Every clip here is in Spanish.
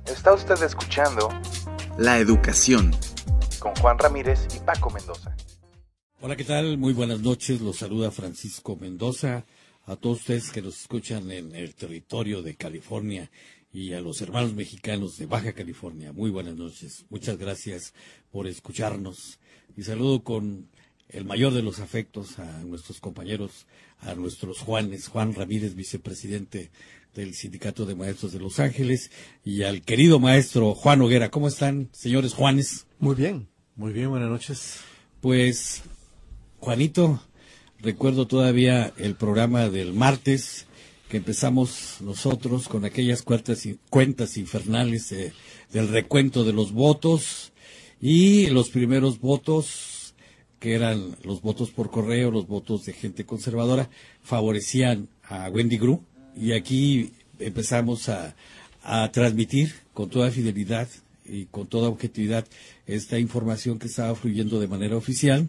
Está usted escuchando La Educación con Juan Ramírez y Paco Mendoza. Hola, ¿qué tal? Muy buenas noches. Los saluda Francisco Mendoza. A todos ustedes que nos escuchan en el territorio de California y a los hermanos mexicanos de Baja California. Muy buenas noches. Muchas gracias por escucharnos. Y saludo con el mayor de los afectos a nuestros compañeros, a nuestros Juanes, Juan Ramírez, vicepresidente del Sindicato de Maestros de Los Ángeles, y al querido maestro Juan Noguera. ¿Cómo están, señores Juanes? Muy bien, buenas noches. Pues, Juanito, recuerdo todavía el programa del martes que empezamos nosotros con aquellas cuentas infernales del recuento de los votos, y los primeros votos, que eran los votos por correo, los votos de gente conservadora, favorecían a Wendy Gru. Y aquí empezamos a transmitir con toda fidelidad y con toda objetividad esta información que estaba fluyendo de manera oficial.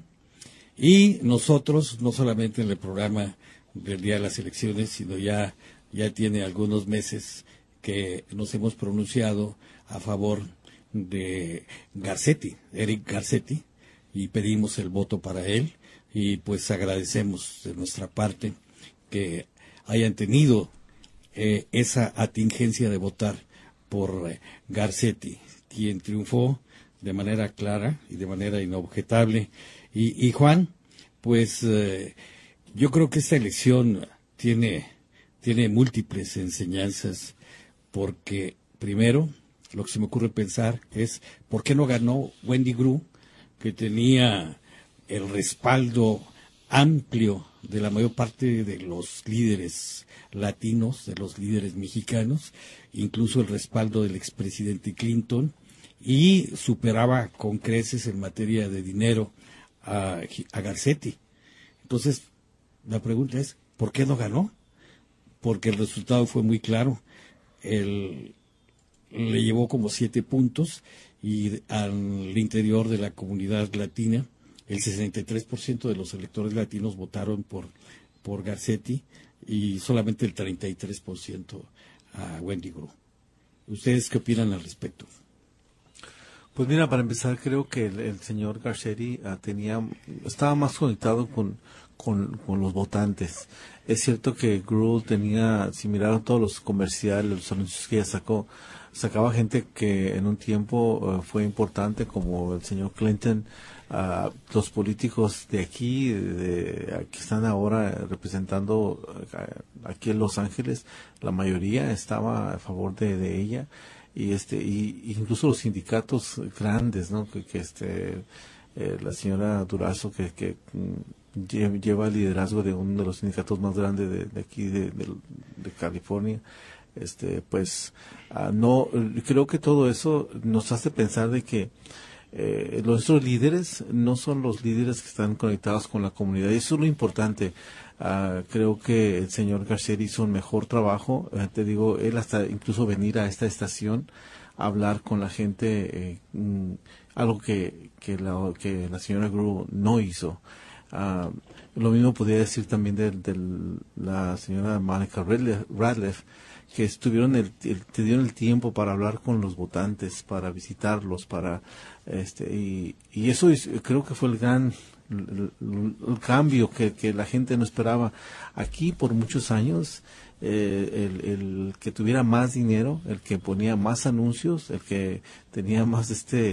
Y nosotros, no solamente en el programa del día de las elecciones, sino ya tiene algunos meses que nos hemos pronunciado a favor de Eric Garcetti, y pedimos el voto para él, y pues agradecemos de nuestra parte que hayan tenido esa atingencia de votar por Garcetti, quien triunfó de manera clara y de manera inobjetable. Y Juan, pues yo creo que esta elección tiene múltiples enseñanzas, porque primero lo que se me ocurre pensar es ¿por qué no ganó Wendy Gru, que tenía el respaldo amplio de la mayor parte de los líderes latinos, de los líderes mexicanos, incluso el respaldo del expresidente Clinton, y superaba con creces en materia de dinero a Garcetti? Entonces, la pregunta es, ¿por qué no ganó? Porque el resultado fue muy claro. Le llevó como 7 puntos, y al interior de la comunidad latina, el 63% de los electores latinos votaron por Garcetti, y solamente el 33% a Wendy Gru. ¿Ustedes qué opinan al respecto? Pues mira, para empezar, creo que el señor Garcetti estaba más conectado con los votantes. Es cierto que Gru tenía, si miraron todos los comerciales, los anuncios que ella sacaba gente que en un tiempo fue importante, como el señor Clinton. Los políticos de aquí, que están ahora representando aquí en Los Ángeles, la mayoría estaba a favor de ella, y incluso los sindicatos grandes, ¿no? La señora Durazo, que lleva el liderazgo de uno de los sindicatos más grandes de aquí de California. Pues no, creo que todo eso nos hace pensar de que nuestros líderes no son los líderes que están conectados con la comunidad, y eso es lo importante. Creo que el señor Garcetti hizo un mejor trabajo. Te digo, él hasta incluso venir a esta estación a hablar con la gente, algo que la señora Gru no hizo. Lo mismo podría decir también de la señora Monica Radcliffe, que te dieron el tiempo para hablar con los votantes, para visitarlos, y eso creo que fue el gran el cambio que la gente no esperaba. Aquí por muchos años el que tuviera más dinero, el que ponía más anuncios, el que tenía más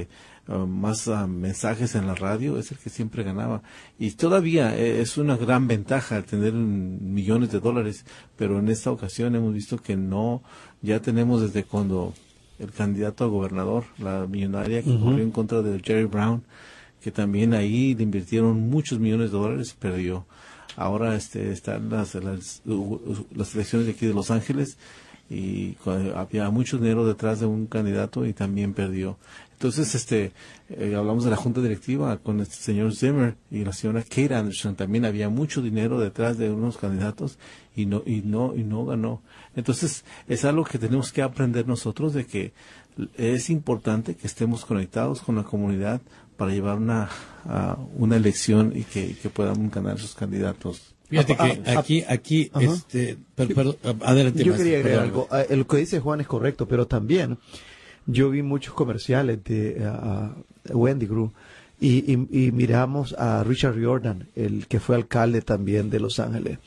mensajes en la radio, es el que siempre ganaba. Y todavía es una gran ventaja tener millones de dólares, pero en esta ocasión hemos visto que no. Ya tenemos desde cuando el candidato a gobernador, la millonaria que corrió en contra de Jerry Brown, que también ahí le invirtieron muchos millones de dólares, perdió. Ahora están las elecciones de aquí de Los Ángeles, y había mucho dinero detrás de un candidato y también perdió. Entonces, hablamos de la junta directiva con este señor Zimmer y la señora Kate Anderson. También había mucho dinero detrás de unos candidatos y no ganó. Entonces, es algo que tenemos que aprender nosotros, de que es importante que estemos conectados con la comunidad para llevar una elección y que puedan ganar esos candidatos. Fíjate que aquí, perdón, adelante. Yo quería agregar algo. Lo que dice Juan es correcto, pero también yo vi muchos comerciales de Wendy Gru y miramos a Richard Riordan, el que fue alcalde también de Los Ángeles.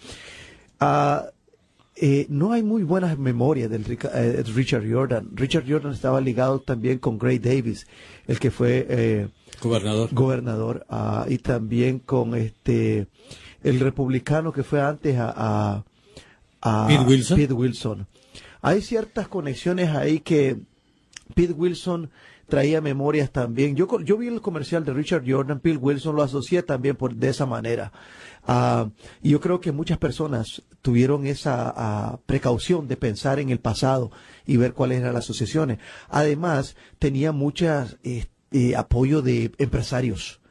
No hay muy buenas memorias del Richard Riordan. Richard Riordan estaba ligado también con Gray Davis, el que fue gobernador, y también con el republicano que fue antes a Pete Wilson. Hay ciertas conexiones ahí que Pete Wilson traía memorias también. Yo vi el comercial de Richard Riordan, Pete Wilson lo asocié también de esa manera. Y yo creo que muchas personas tuvieron esa precaución de pensar en el pasado y ver cuáles eran las asociaciones. Además, tenía muchas apoyo de empresarios.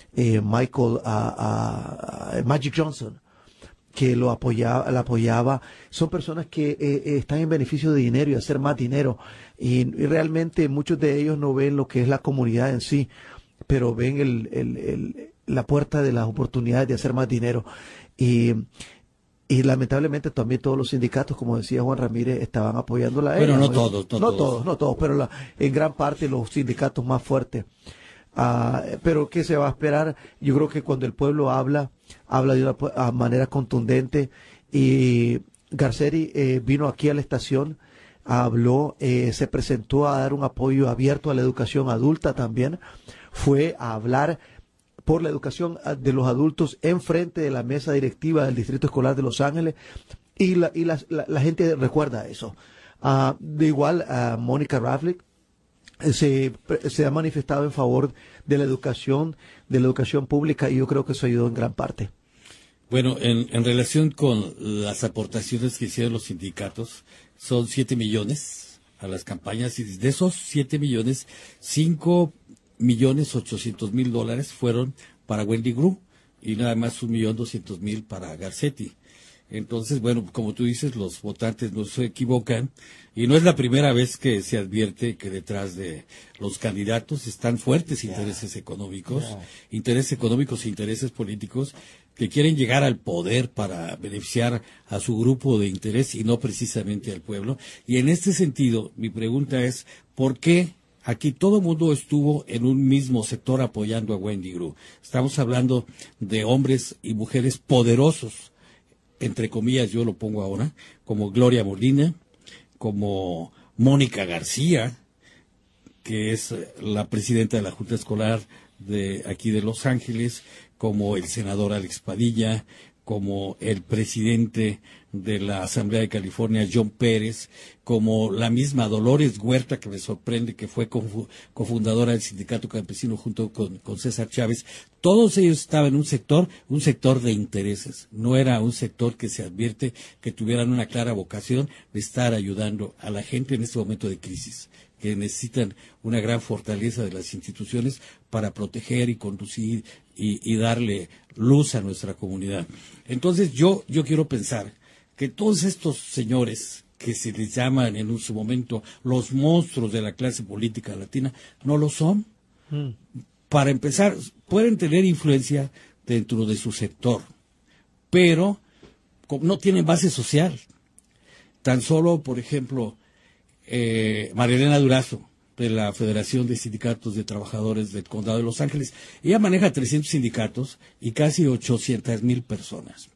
Magic Johnson, que la apoyaba. Son personas que están en beneficio de dinero y hacer más dinero. Y realmente muchos de ellos no ven lo que es la comunidad en sí, pero ven la puerta de las oportunidades de hacer más dinero. Y lamentablemente también todos los sindicatos, como decía Juan Ramírez, estaban apoyándola a ella. Bueno, no todos, pero en gran parte los sindicatos más fuertes. Pero ¿qué se va a esperar? Yo creo que cuando el pueblo habla de una manera contundente. Y Garcetti vino aquí a la estación, habló, se presentó a dar un apoyo abierto a la educación adulta también. Fue a hablar por la educación de los adultos en frente de la mesa directiva del Distrito Escolar de Los Ángeles. Y la gente recuerda eso. De igual, Mónica Ravlic se ha manifestado en favor de la educación pública, y yo creo que eso ayudó en gran parte. Bueno, en relación con las aportaciones que hicieron los sindicatos, son 7 millones a las campañas, y de esos 7 millones, 5,800,000 fueron para Wendy Gru y nada más 1,200,000 para Garcetti. Entonces, bueno, como tú dices, los votantes no se equivocan, y no es la primera vez que se advierte que detrás de los candidatos están fuertes intereses económicos e intereses políticos que quieren llegar al poder para beneficiar a su grupo de interés y no precisamente al pueblo. Y en este sentido, mi pregunta es, ¿por qué aquí todo el mundo estuvo en un mismo sector apoyando a Wendy Gru? Estamos hablando de hombres y mujeres poderosos, entre comillas yo lo pongo ahora, como Gloria Molina, como Mónica García, que es la presidenta de la Junta Escolar de aquí de Los Ángeles, como el senador Alex Padilla, como el presidente de la Asamblea de California, John Pérez, como la misma Dolores Huerta, que me sorprende que fue cofundadora del Sindicato Campesino junto con César Chávez. Todos ellos estaban en un sector de intereses. No era un sector que se advierte que tuvieran una clara vocación de estar ayudando a la gente en este momento de crisis, que necesitan una gran fortaleza de las instituciones para proteger y conducir y darle luz a nuestra comunidad. Entonces yo quiero pensar que todos estos señores que se les llaman en su momento los monstruos de la clase política latina, no lo son. Para empezar, pueden tener influencia dentro de su sector, pero no tienen base social. Tan solo, por ejemplo, Marilena Durazo, de la Federación de Sindicatos de Trabajadores del Condado de Los Ángeles, ella maneja 300 sindicatos y casi 800,000 personas.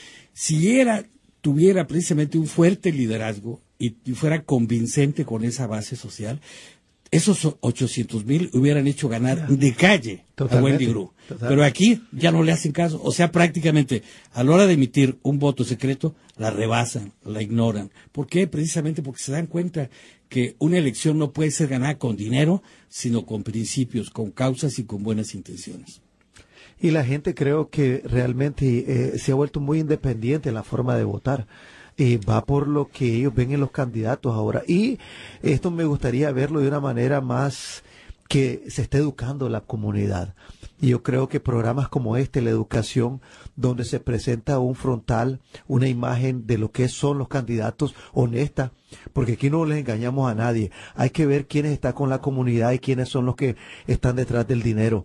Si tuviera precisamente un fuerte liderazgo y fuera convincente con esa base social, esos 800,000 hubieran hecho ganar de calle a Wendy Gru. Pero aquí ya no le hacen caso. O sea, prácticamente a la hora de emitir un voto secreto, la rebasan, la ignoran. ¿Por qué? Precisamente porque se dan cuenta que una elección no puede ser ganada con dinero, sino con principios, con causas y con buenas intenciones. Y la gente creo que realmente se ha vuelto muy independiente en la forma de votar. Va por lo que ellos ven en los candidatos ahora. Y esto me gustaría verlo de una manera más que se esté educando la comunidad. Y yo creo que programas como la educación, donde se presenta un frontal, una imagen de lo que son los candidatos honesta, porque aquí no les engañamos a nadie. Hay que ver quiénes están con la comunidad y quiénes son los que están detrás del dinero.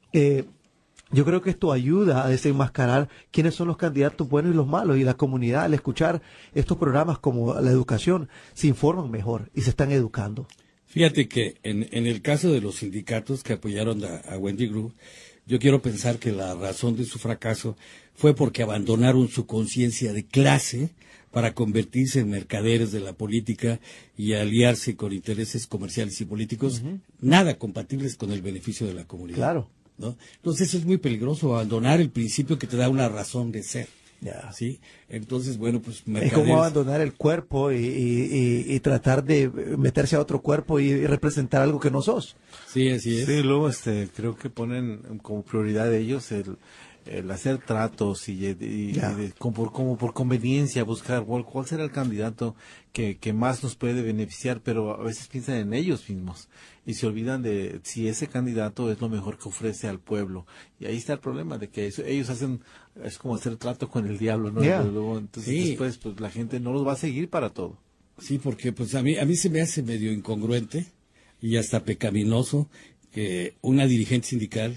Yo creo que esto ayuda a desenmascarar quiénes son los candidatos buenos y los malos, y la comunidad, al escuchar estos programas como la educación, se informan mejor y se están educando. Fíjate que en el caso de los sindicatos que apoyaron a Wendy Group, yo quiero pensar que la razón de su fracaso fue porque abandonaron su conciencia de clase para convertirse en mercaderes de la política y aliarse con intereses comerciales y políticos nada compatibles con el beneficio de la comunidad. Claro. ¿No? Entonces eso es muy peligroso, abandonar el principio que te da una razón de ser. Yeah. ¿Sí? Entonces, bueno, pues es como abandonar el cuerpo y tratar de meterse a otro cuerpo y representar algo que no sos. Sí, así es. Sí, luego creo que ponen como prioridad de ellos el hacer tratos como por conveniencia buscar cuál será el candidato que más nos puede beneficiar, pero a veces piensan en ellos mismos y se olvidan de si ese candidato es lo mejor que ofrece al pueblo. Y ahí está el problema de que ellos hacen, es como hacer trato con el diablo, ¿no? Yeah. Luego, entonces después pues la gente no los va a seguir para todo. Sí, porque pues a mí se me hace medio incongruente y hasta pecaminoso que una dirigente sindical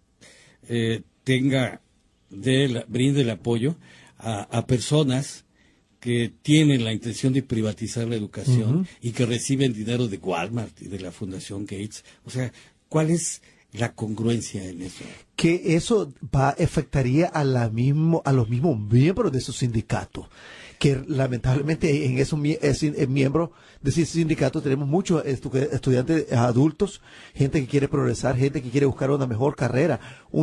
brinde el apoyo a personas que tienen la intención de privatizar la educación y que reciben dinero de Walmart y de la Fundación Gates. O sea, ¿cuál es la congruencia en eso? Que eso afectaría a los mismos miembros de esos sindicatos. Que lamentablemente en esos miembros de ese sindicato tenemos muchos estudiantes adultos, gente que quiere progresar, gente que quiere buscar una mejor carrera,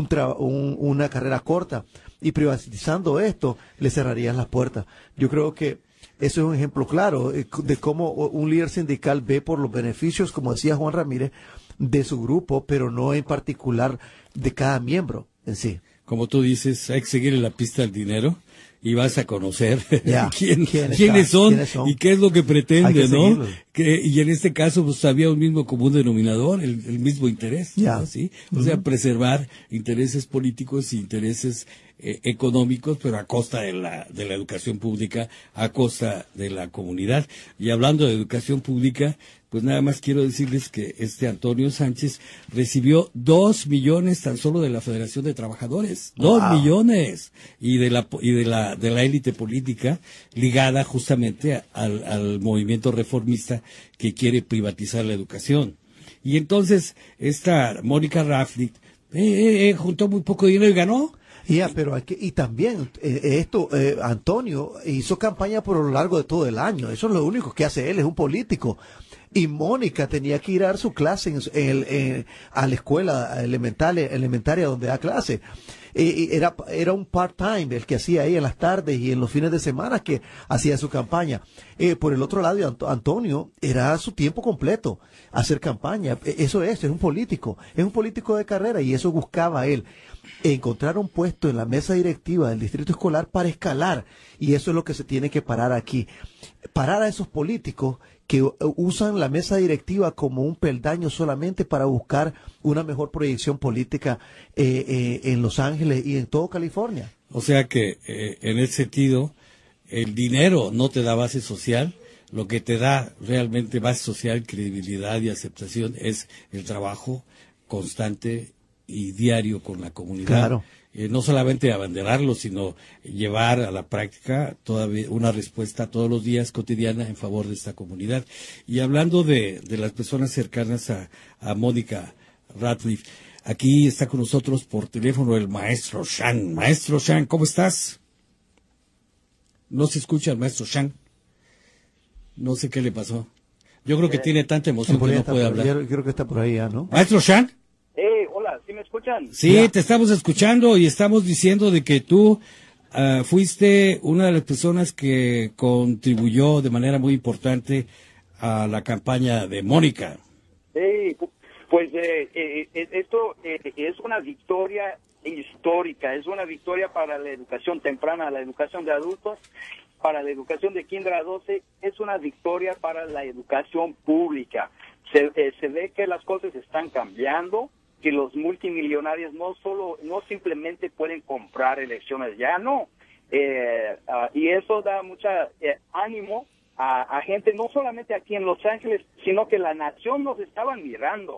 una carrera corta, y privatizando esto le cerrarían las puertas. Yo creo que eso es un ejemplo claro de cómo un líder sindical ve por los beneficios, como decía Juan Ramírez, de su grupo, pero no en particular de cada miembro en sí. Como tú dices, hay que seguir en la pista del dinero y vas a conocer quiénes son y qué es lo que pretenden, ¿no? Y en este caso pues había un mismo común denominador, el mismo interés, ¿no? ¿Sí? O sea, preservar intereses políticos y intereses económicos, pero a costa de la educación pública, a costa de la comunidad. Y hablando de educación pública, pues nada más quiero decirles que Antonio Sánchez recibió 2 millones tan solo de la Federación de Trabajadores, 2 millones, y de la élite política ligada justamente al movimiento reformista que quiere privatizar la educación. Y entonces esta Mónica Raflick juntó muy poco dinero y ganó. Pero y también Antonio hizo campaña por lo largo de todo el año. Eso es lo único que hace él, es un político. Y Mónica tenía que ir a dar su clase a la escuela elementaria donde da clase. Era un part-time el que hacía ahí en las tardes y en los fines de semana que hacía su campaña. Por el otro lado, Antonio era su tiempo completo hacer campaña. Es un político de carrera, y eso buscaba él. Encontrar un puesto en la mesa directiva del distrito escolar para escalar, y eso es lo que se tiene que parar aquí. Parar a esos políticos que usan la mesa directiva como un peldaño solamente para buscar una mejor proyección política en Los Ángeles y en todo California. O sea que en ese sentido el dinero no te da base social. Lo que te da realmente base social, credibilidad y aceptación es el trabajo constante y diario con la comunidad. Claro. No solamente abanderarlo, sino llevar a la práctica todavía una respuesta todos los días cotidiana en favor de esta comunidad. Y hablando de las personas cercanas a Mónica Ratliff, aquí está con nosotros por teléfono el maestro Shang. Maestro Shang, ¿cómo estás? No se escucha el maestro Shang. No sé qué le pasó. Yo creo que tiene tanta emoción que no puede hablar. Yo creo que está por ahí, ¿no? Maestro Shang. Hola, ¿sí me escuchan? Sí, ya. Te estamos escuchando y estamos diciendo de que tú fuiste una de las personas que contribuyó de manera muy importante a la campaña de Mónica. Sí, pues esto es una victoria histórica, es una victoria para la educación temprana, la educación de adultos, para la educación de kinder a 12, es una victoria para la educación pública. Se ve que las cosas están cambiando, que los multimillonarios no simplemente pueden comprar elecciones, ya no. Y eso da mucha ánimo a gente, no solamente aquí en Los Ángeles, sino que la nación nos estaban mirando.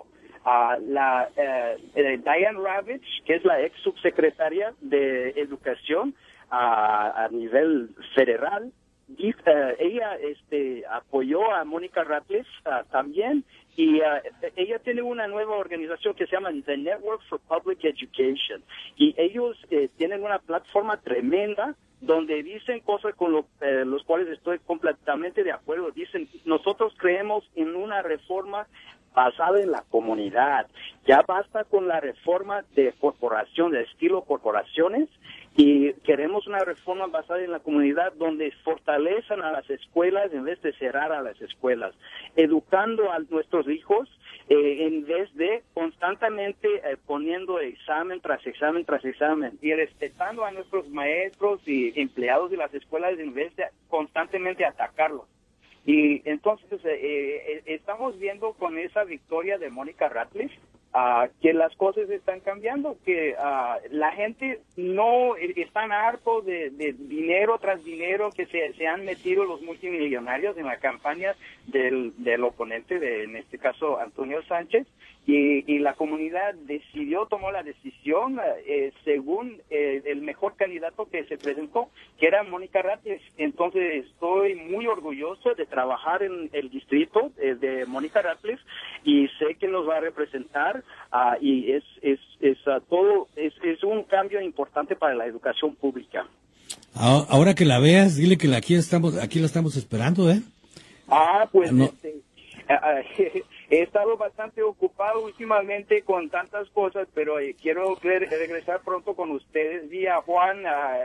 Diane Ravitch, que es la ex subsecretaria de Educación a nivel federal, ella apoyó a Mónica Ratliff también, y ella tiene una nueva organización que se llama The Network for Public Education, y ellos tienen una plataforma tremenda donde dicen cosas con los cuales estoy completamente de acuerdo. Dicen, nosotros creemos en una reforma basada en la comunidad. Ya basta con la reforma de corporación, de estilo corporaciones, y queremos una reforma basada en la comunidad donde fortalezcan a las escuelas en vez de cerrar a las escuelas, educando a nuestros hijos en vez de constantemente poniendo examen tras examen tras examen, y respetando a nuestros maestros y empleados de las escuelas en vez de constantemente atacarlos. Y entonces estamos viendo con esa victoria de Mónica Ratliff que las cosas están cambiando, que la gente no están hartos de dinero tras dinero que se han metido los multimillonarios en la campaña del oponente, en este caso Antonio Sánchez, y la comunidad tomó la decisión según el mejor candidato que se presentó, que era Mónica Ratliff. Entonces estoy muy orgulloso de trabajar en el distrito de Mónica Ratliff, y sé que nos va a representar, y es un cambio importante para la educación pública. Ahora que la veas, dile que aquí la estamos esperando, ¿eh? Pues no. He estado bastante ocupado últimamente con tantas cosas, pero quiero regresar pronto con ustedes. Vi a Juan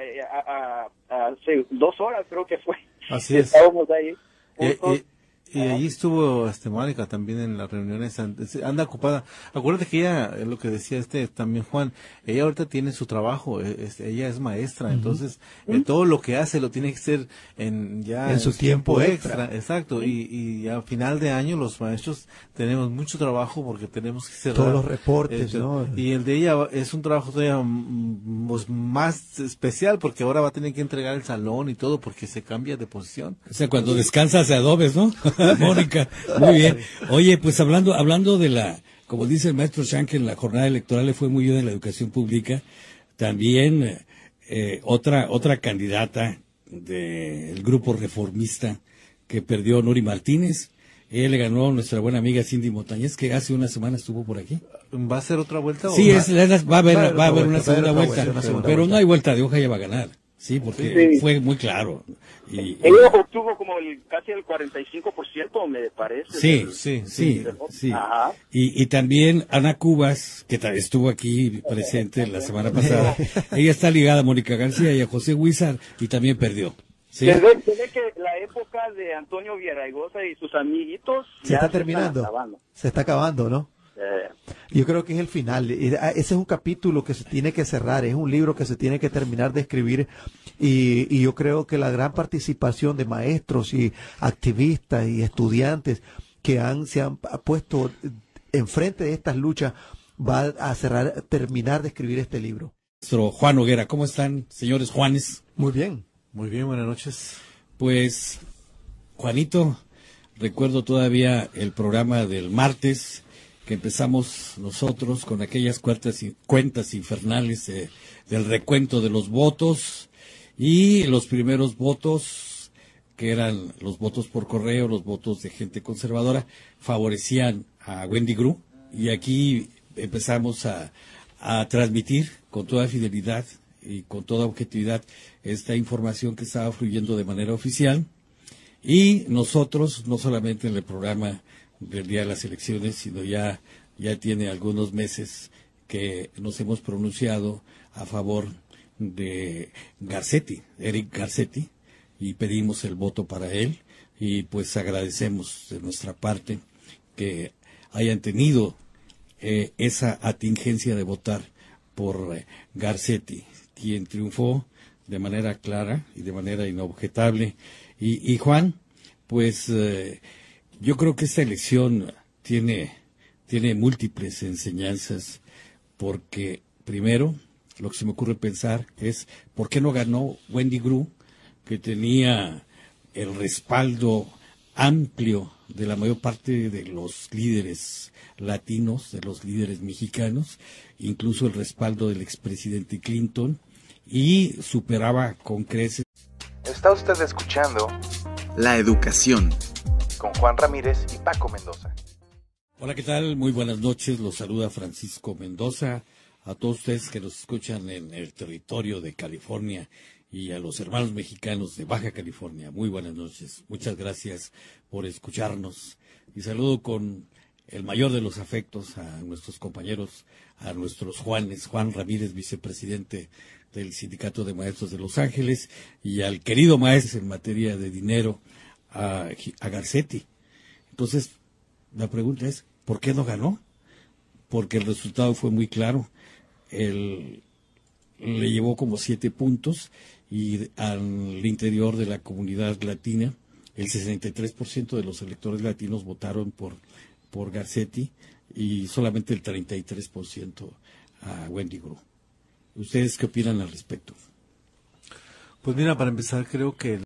hace 2 horas, creo que fue. Así es. Estábamos ahí. Y allí estuvo Mónica también en las reuniones, anda ocupada. Acuérdate que ella, lo que decía también Juan, ella ahorita tiene su trabajo, ella es maestra, entonces todo lo que hace lo tiene que hacer en su tiempo extra. Exacto, y a final de año los maestros tenemos mucho trabajo porque tenemos que cerrar todos los reportes, ¿no? Y el de ella es un trabajo todavía pues, más especial, porque ahora va a tener que entregar el salón y todo porque se cambia de posición. O sea, cuando descansas de adobes, ¿no? Mónica, muy bien. Oye, pues hablando de como dice el maestro Shank, en la jornada electoral le fue muy bien en la educación pública. También otra candidata del grupo reformista que perdió, Nuri Martínez. Ella le ganó a nuestra buena amiga Cindy Montañez, que hace una semana estuvo por aquí. ¿Va a ser otra vuelta? Sí, va a haber una segunda vuelta, pero no hay vuelta de hoja, ella va a ganar. Sí, porque fue muy claro. Ella obtuvo como casi el 45%, me parece. Sí. Ajá. Y también Ana Cubas, que estuvo aquí presente la semana pasada, ella está ligada a Mónica García y a José Huizar, y también perdió. ¿Sí? Se ve que la época de Antonio Villaraigosa y sus amiguitos se está terminando. Se está acabando, ¿no? Yo creo que es el final. Ese es un capítulo que se tiene que cerrar, es un libro que se tiene que terminar de escribir, y yo creo que la gran participación de maestros y activistas y estudiantes que se han puesto enfrente de estas luchas va a terminar de escribir este libro. Maestro Juan Noguera, ¿cómo están, señores Juanes? Muy bien. Muy bien, buenas noches. Pues, Juanito, recuerdo todavía el programa del martes, que empezamos nosotros con aquellas cuentas infernales del recuento de los votos, y los primeros votos, que eran los votos por correo, los votos de gente conservadora, favorecían a Wendy Gru, y aquí empezamos a transmitir con toda fidelidad y con toda objetividad esta información que estaba fluyendo de manera oficial, y nosotros, no solamente en el programa del día de las elecciones, sino ya tiene algunos meses que nos hemos pronunciado a favor de Eric Garcetti, y pedimos el voto para él, y pues agradecemos de nuestra parte que hayan tenido esa atingencia de votar por Garcetti, quien triunfó de manera clara y de manera inobjetable. Y Juan, pues yo creo que esta elección tiene múltiples enseñanzas, porque primero, lo que se me ocurre pensar es, ¿por qué no ganó Wendy Gru, que tenía el respaldo amplio de la mayor parte de los líderes latinos, de los líderes mexicanos, incluso el respaldo del expresidente Clinton, y superaba con creces? Está usted escuchando La Educación con Juan Ramírez y Paco Mendoza. Hola, ¿qué tal? Muy buenas noches. Los saluda Francisco Mendoza. A todos ustedes que nos escuchan en el territorio de California y a los hermanos mexicanos de Baja California. Muy buenas noches. Muchas gracias por escucharnos. Y saludo con el mayor de los afectos a nuestros compañeros, a nuestros Juanes, Juan Ramírez, vicepresidente del Sindicato de Maestros de Los Ángeles, y al querido maestro en materia de dinero, a Garcetti. Entonces, la pregunta es, ¿por qué no ganó? Porque el resultado fue muy claro. Le llevó como 7 puntos y al interior de la comunidad latina, el 63% de los electores latinos votaron por Garcetti y solamente el 33% a Wendy Gru. ¿Ustedes qué opinan al respecto? Pues mira, para empezar, creo que